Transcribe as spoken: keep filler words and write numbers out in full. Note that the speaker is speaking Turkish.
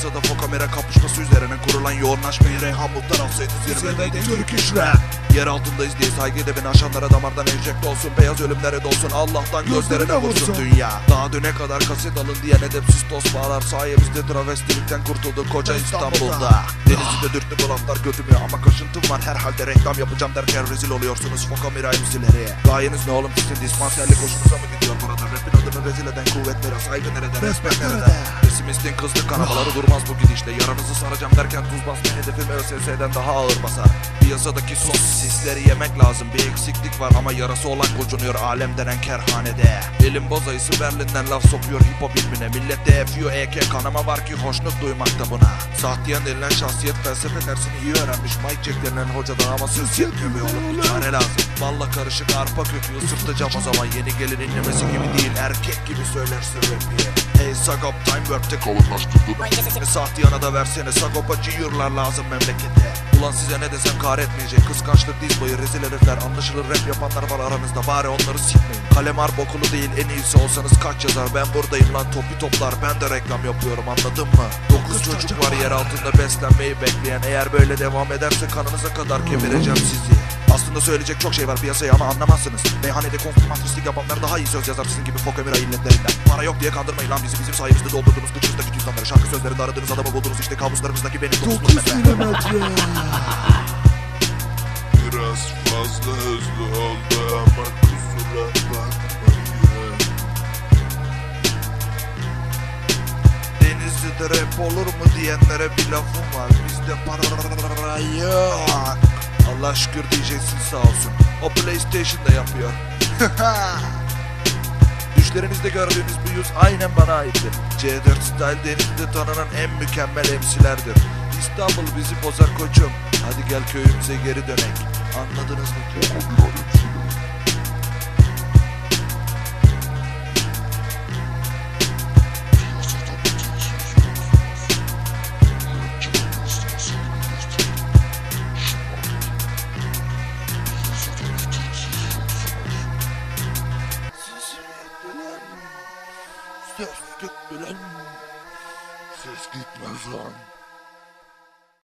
Piyasada fokamera kapışması üzerine kurulan yoğunlaşmayı Reyhan Muhtar alsaydı zirvedeydi Türk iş rap. Yer altındayız diye saygı edebini aşanlara damardan enjekte olsun. Beyaz ölümlere dolsun, Allah'tan gözlerine vursun dünya. Daha düne kadar kaset alın diyen edepsiz toz bağlar sayemizde travestilikten kurtulduk koca İstanbul'da. Denizli'de dürttü dolaplar götümü ama kaşıntım var, herhalde reklam yapacağım derken rezil oluyorsunuz fokamera M C'leri. Gayeniz ne oğlum, sizin dispanserlik hoşunuza mı gidiyor burada? Rapin adını rezil eden kuvvetlere saygı nerede, respekt nerede? Pesimistin kızdı kanamaları durmaz bu gidişle. Yaranızı saracağım derken tuz basma hedefim Ö S S'den daha ağır basar. Piyasadaki sos sisleri yemek lazım, bir eksiklik var ama yarası olan gocunuyor alem denen kerhanede. Elim boz ayısı Berlin'den laf sokuyor hip hop ilmine. Millet D F U E K kanama var ki hoşnut duymakta buna. Sahtiyan denilen şahsiyet felsefe dersini iyi öğrenmiş Mike Jack denilen hocadan ama söz yetmiyor be oğlum, bir çare lazım. Balla karışık arpa kökü ısırtacağım o zaman, yeni gelin inlemesi gibi değil erkek gibi söylersin rapi. Hey Sagop time work'te kalınlaştırdı. Sahtiyana da versene Sagop'a ciyurlar lazım memlekete. Ulan size ne desem kar etmeyecek, kıskançlık diz boyu rezil herifler. Anlaşılır rap yapanlar var aranızda, bari onları sikmeyin. Kalem harp okulu değil, en iyisi olsanız kaç yazar. Ben buradayım lan topi toplar, ben de reklam yapıyorum, anladın mı? Dokuz çocuk var yer altında beslenmeyi bekleyen. Eğer böyle devam ederse kanınıza kadar kemireceğim sizi. Aslında söyleyecek çok şey var piyasaya ama anlamazsınız. Meyhanede konfirmantristik yapanlar daha iyi söz yazar sizin gibi fokamera illetlerinden. Para yok diye kandırmayın lan bizi, bizim sayemizde doldurduğunuz kıçınızdaki cüzdanları. Şarkı sözlerinde aradığınız adamı buldunuz, işte kabuslarımızdaki benim dokuz milimetre. Biraz fazla hızlı oldu ama kusura bakmayın. Denizli'de rap olur mu diyenlere bir lafım var. Bizde para yok. Allah şükür diyeceksin sağ olsun. O PlayStation'da yapıyor. Düşlerinizde gördüğünüz bu yüz aynen bana aittir. C dört Style denizde tanınan en mükemmel M C'lerdir. İstanbul bizi bozar koçum. Hadi gel köyümüze geri dönek. Anladınız mı? Ses gitmez lan.